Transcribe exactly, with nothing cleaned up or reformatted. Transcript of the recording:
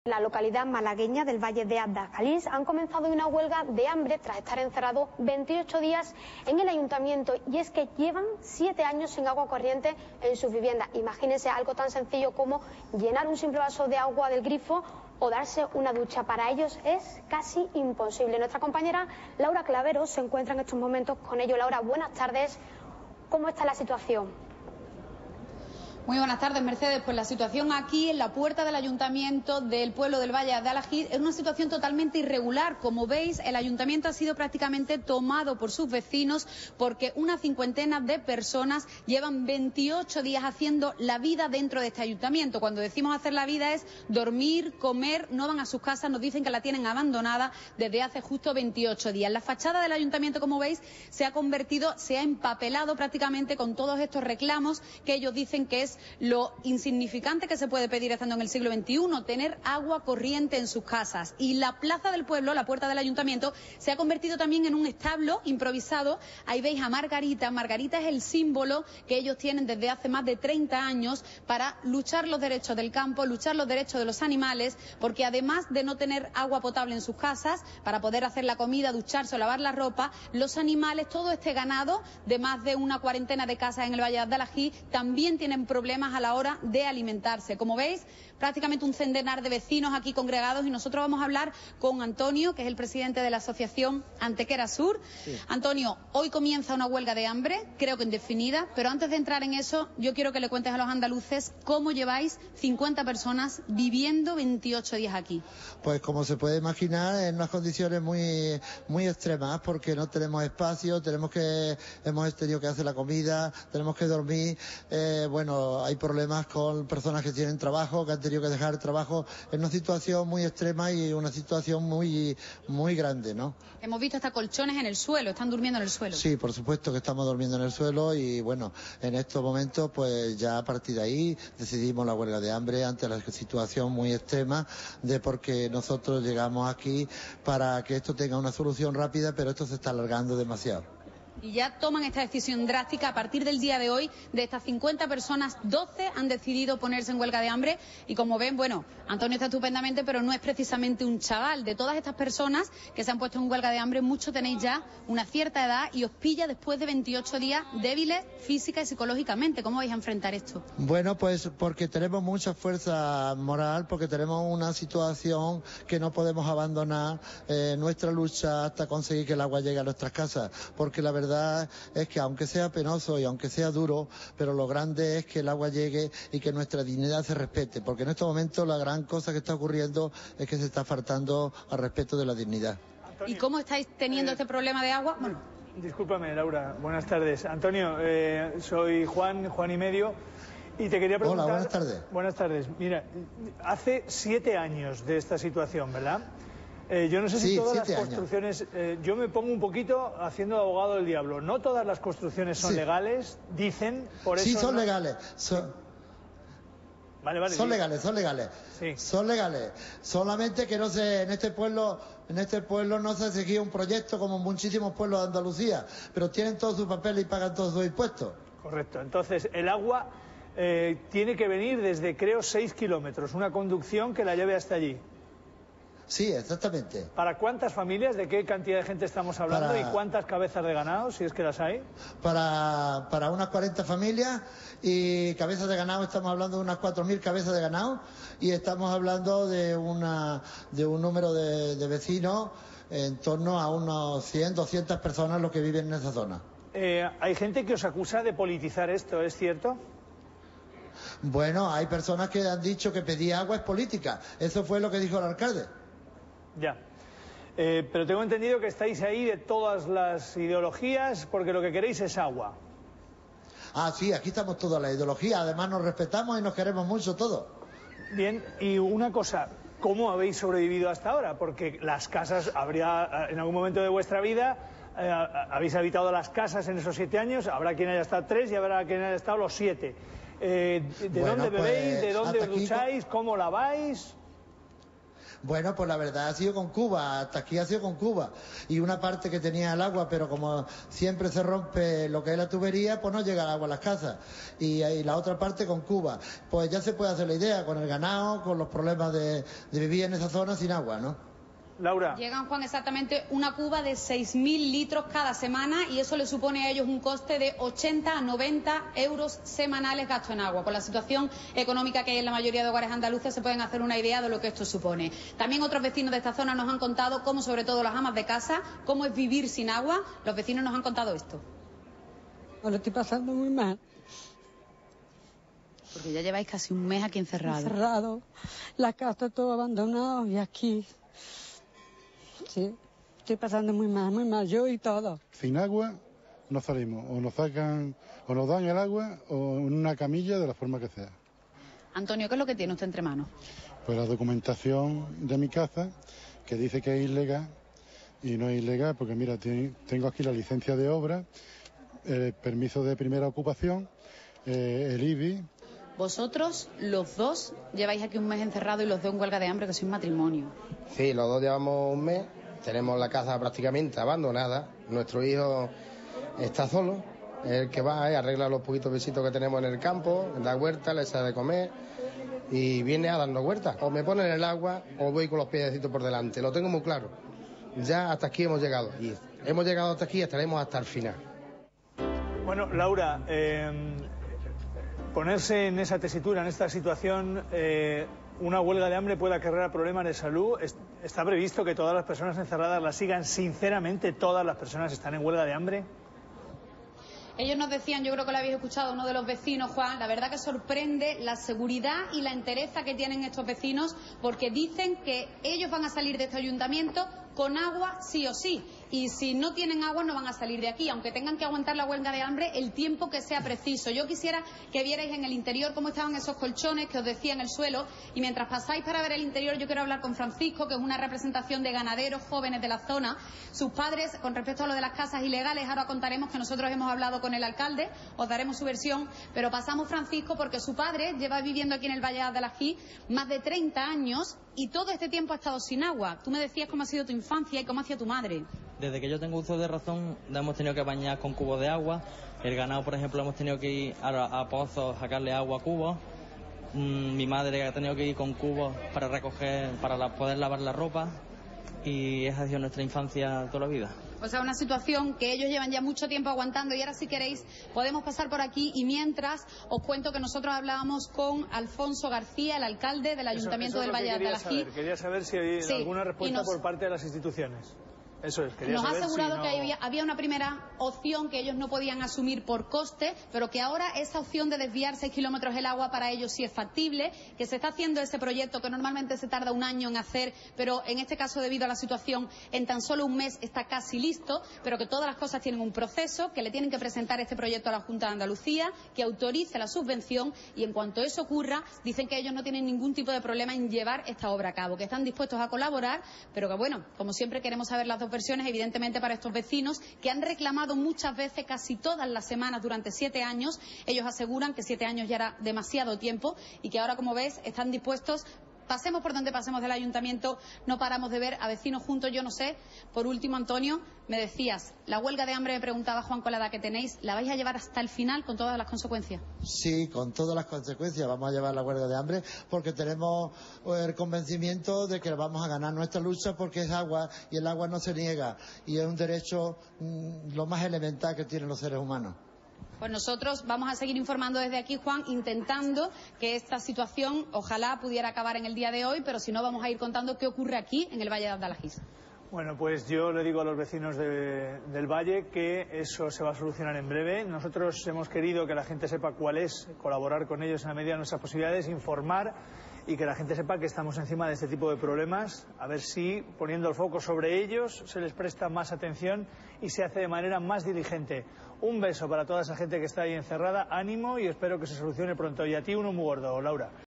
En la localidad malagueña del Valle de Adalid han comenzado una huelga de hambre tras estar encerrados veintiocho días en el ayuntamiento, y es que llevan siete años sin agua corriente en sus viviendas. Imagínense algo tan sencillo como llenar un simple vaso de agua del grifo o darse una ducha. Para ellos es casi imposible. Nuestra compañera Laura Clavero se encuentra en estos momentos con ellos. Laura, buenas tardes. ¿Cómo está la situación? Muy buenas tardes, Mercedes. Pues la situación aquí en la puerta del ayuntamiento del pueblo del Valle de Adalid es una situación totalmente irregular. Como veis, el ayuntamiento ha sido prácticamente tomado por sus vecinos porque una cincuentena de personas llevan veintiocho días haciendo la vida dentro de este ayuntamiento. Cuando decimos hacer la vida es dormir, comer, no van a sus casas, nos dicen que la tienen abandonada desde hace justo veintiocho días. La fachada del ayuntamiento, como veis, se ha convertido, se ha empapelado prácticamente con todos estos reclamos que ellos dicen que es lo insignificante que se puede pedir estando en el siglo veintiuno, tener agua corriente en sus casas. Y la plaza del pueblo, la puerta del ayuntamiento, se ha convertido también en un establo improvisado. Ahí veis a Margarita. Margarita es el símbolo que ellos tienen desde hace más de treinta años para luchar los derechos del campo, luchar los derechos de los animales, porque además de no tener agua potable en sus casas, para poder hacer la comida, ducharse o lavar la ropa, los animales, todo este ganado de más de una cuarentena de casas en el Valle de Adalid, también tienen problemas a la hora de alimentarse. Como veis, prácticamente un centenar de vecinos aquí congregados, y nosotros vamos a hablar con Antonio, que es el presidente de la asociación Antequera Sur. Sí. Antonio, hoy comienza una huelga de hambre, creo que indefinida, pero antes de entrar en eso, yo quiero que le cuentes a los andaluces cómo lleváis cincuenta personas viviendo veintiocho días aquí. Pues como se puede imaginar, en unas condiciones muy muy extremas, porque no tenemos espacio, tenemos que hemos tenido que hacer la comida, tenemos que dormir, eh, bueno, hay problemas con personas que tienen trabajo, que han tenido que dejar el trabajo, en una situación muy extrema y una situación muy muy grande, ¿no? Hemos visto hasta colchones en el suelo, están durmiendo en el suelo. Sí, por supuesto que estamos durmiendo en el suelo, y bueno, en estos momentos pues ya a partir de ahí decidimos la huelga de hambre ante la situación muy extrema, de porque nosotros llegamos aquí para que esto tenga una solución rápida, pero esto se está alargando demasiado. Y ya toman esta decisión drástica a partir del día de hoy. De estas cincuenta personas, doce han decidido ponerse en huelga de hambre. Y como ven, bueno, Antonio está estupendamente, pero no es precisamente un chaval. De todas estas personas que se han puesto en huelga de hambre, muchos tenéis ya una cierta edad y os pilla después de veintiocho días débiles física y psicológicamente. ¿Cómo vais a enfrentar esto? Bueno, pues porque tenemos mucha fuerza moral, porque tenemos una situación que no podemos abandonar eh, nuestra lucha hasta conseguir que el agua llegue a nuestras casas, porque la verdad es que aunque sea penoso y aunque sea duro, pero lo grande es que el agua llegue y que nuestra dignidad se respete, porque en estos momentos la gran cosa que está ocurriendo es que se está faltando al respeto de la dignidad. Antonio, ¿y cómo estáis teniendo eh, este problema de agua? Bueno. Discúlpame, Laura, buenas tardes. Antonio, eh, soy Juan, Juan y medio, y te quería preguntar... Hola, buenas tardes. Buenas tardes. Mira, hace siete años de esta situación, ¿verdad? Eh, yo no sé si sí, todas las construcciones, eh, yo me pongo un poquito haciendo de abogado del diablo, no todas las construcciones son sí. legales, dicen, por eso... Sí, son no... legales, son, vale, vale, son sí. legales, son legales, sí. son legales, solamente que no se, en este pueblo, en este pueblo no se ha seguido un proyecto como en muchísimos pueblos de Andalucía, pero tienen todos sus papeles y pagan todos sus impuestos. Correcto, entonces el agua eh, tiene que venir desde, creo, seis kilómetros, una conducción que la lleve hasta allí. Sí, exactamente. ¿Para cuántas familias, de qué cantidad de gente estamos hablando para, y cuántas cabezas de ganado, si es que las hay? Para, para unas cuarenta familias, y cabezas de ganado estamos hablando de unas cuatro mil cabezas de ganado, y estamos hablando de, una, de un número de, de vecinos en torno a unos cien, doscientas personas los que viven en esa zona. Eh, hay gente que os acusa de politizar esto, ¿es cierto? Bueno, hay personas que han dicho que pedir agua es política. Eso fue lo que dijo el alcalde. Ya, eh, pero tengo entendido que estáis ahí de todas las ideologías porque lo que queréis es agua. Ah, sí, aquí estamos todas las ideologías, además nos respetamos y nos queremos mucho todos. Bien, y una cosa, ¿cómo habéis sobrevivido hasta ahora? Porque las casas, habría en algún momento de vuestra vida, eh, habéis habitado las casas en esos siete años, habrá quien haya estado tres y habrá quien haya estado los siete. Eh, ¿De bueno, dónde bebéis? Pues, ¿de dónde os ducháis? ¿Cómo laváis? Bueno, pues la verdad ha sido con Cuba, hasta aquí ha sido con Cuba. Y una parte que tenía el agua, pero como siempre se rompe lo que es la tubería, pues no llega el agua a las casas. Y, y la otra parte con Cuba. Pues ya se puede hacer la idea, con el ganado, con los problemas de, de vivir en esa zona sin agua, ¿no? Laura. Llegan, Juan, exactamente una cuba de seis mil litros cada semana y eso le supone a ellos un coste de ochenta a noventa euros semanales gasto en agua. Con la situación económica que hay en la mayoría de hogares andaluces se pueden hacer una idea de lo que esto supone. También otros vecinos de esta zona nos han contado cómo, sobre todo las amas de casa, cómo es vivir sin agua. Los vecinos nos han contado esto. Lo estoy pasando muy mal. Porque ya lleváis casi un mes aquí encerrados. Encerrado, la casa todo abandonado y aquí... Sí, estoy pasando muy mal, muy mal, yo y todo. Sin agua no salimos, o nos sacan, o nos dan el agua, o en una camilla, de la forma que sea. Antonio, ¿qué es lo que tiene usted entre manos? Pues la documentación de mi casa, que dice que es ilegal, y no es ilegal, porque mira, tengo aquí la licencia de obra, el permiso de primera ocupación, eh, el I B I. Vosotros, los dos, lleváis aquí un mes encerrado y los dos en huelga de hambre, que sois un matrimonio. Sí, los dos llevamos un mes, tenemos la casa prácticamente abandonada, nuestro hijo está solo, es el que va, eh, arregla los poquitos besitos que tenemos en el campo, da huerta, le da de comer y viene a darnos huerta. O me ponen el agua o voy con los piecitos por delante, lo tengo muy claro. Ya hasta aquí hemos llegado y hemos llegado hasta aquí y estaremos hasta el final. Bueno, Laura, eh, ponerse en esa tesitura, en esta situación, eh, una huelga de hambre puede acarrear problemas de salud. ¿Está previsto que todas las personas encerradas las sigan? Sinceramente, ¿todas las personas están en huelga de hambre? Ellos nos decían, yo creo que lo habéis escuchado uno de los vecinos, Juan, la verdad que sorprende la seguridad y la entereza que tienen estos vecinos, porque dicen que ellos van a salir de este ayuntamiento con agua sí o sí, y si no tienen agua no van a salir de aquí, aunque tengan que aguantar la huelga de hambre el tiempo que sea preciso. Yo quisiera que vierais en el interior cómo estaban esos colchones que os decía en el suelo, y mientras pasáis para ver el interior yo quiero hablar con Francisco, que es una representación de ganaderos jóvenes de la zona. Sus padres, con respecto a lo de las casas ilegales, ahora contaremos que nosotros hemos hablado con el alcalde, os daremos su versión, pero pasamos, Francisco, porque su padre lleva viviendo aquí en el Valle de Adalají más de treinta años y todo este tiempo ha estado sin agua. Tú me decías cómo ha sido tu infancia y cómo hacía tu madre. Desde que yo tengo uso de razón, hemos tenido que bañar con cubos de agua. El ganado, por ejemplo, hemos tenido que ir a, a pozos, sacarle agua a cubos. Mm, mi madre ha tenido que ir con cubos para recoger, para la, poder lavar la ropa. Y esa ha sido nuestra infancia toda la vida. O sea, una situación que ellos llevan ya mucho tiempo aguantando, y ahora, si queréis, podemos pasar por aquí, y mientras os cuento que nosotros hablábamos con Alfonso García, el alcalde del Ayuntamiento eso, eso del Valle de Adalají. Quería saber si hay sí, alguna respuesta nos... por parte de las instituciones. Eso es, quería Nos saber ha asegurado si no... que había, había una primera opción que ellos no podían asumir por coste, pero que ahora esa opción de desviar seis kilómetros el agua para ellos sí es factible, que se está haciendo ese proyecto que normalmente se tarda un año en hacer, pero en este caso, debido a la situación, en tan solo un mes está casi listo, pero que todas las cosas tienen un proceso, que le tienen que presentar este proyecto a la Junta de Andalucía, que autorice la subvención, y en cuanto eso ocurra, dicen que ellos no tienen ningún tipo de problema en llevar esta obra a cabo, que están dispuestos a colaborar, pero que bueno, como siempre queremos saber las dos versiones, evidentemente para estos vecinos que han reclamado muchas veces, casi todas las semanas durante siete años. Ellos aseguran que siete años ya era demasiado tiempo y que ahora, como ves, están dispuestos. Pasemos por donde pasemos del ayuntamiento, no paramos de ver a vecinos juntos. Yo no sé, por último, Antonio, me decías, la huelga de hambre, me preguntaba Juan, con la edad que tenéis, ¿la vais a llevar hasta el final con todas las consecuencias? Sí, con todas las consecuencias vamos a llevar la huelga de hambre, porque tenemos el convencimiento de que vamos a ganar nuestra lucha, porque es agua y el agua no se niega y es un derecho mmm, lo más elemental que tienen los seres humanos. Pues nosotros vamos a seguir informando desde aquí, Juan, intentando que esta situación ojalá pudiera acabar en el día de hoy, pero si no, vamos a ir contando qué ocurre aquí en el Valle de Adalají. Bueno, pues yo le digo a los vecinos de, del Valle que eso se va a solucionar en breve. Nosotros hemos querido que la gente sepa cuál es, colaborar con ellos en la medida de nuestras posibilidades, informar y que la gente sepa que estamos encima de este tipo de problemas, a ver si poniendo el foco sobre ellos se les presta más atención y se hace de manera más diligente. Un beso para toda esa gente que está ahí encerrada, ánimo y espero que se solucione pronto. Y a ti uno muy gordo, Laura.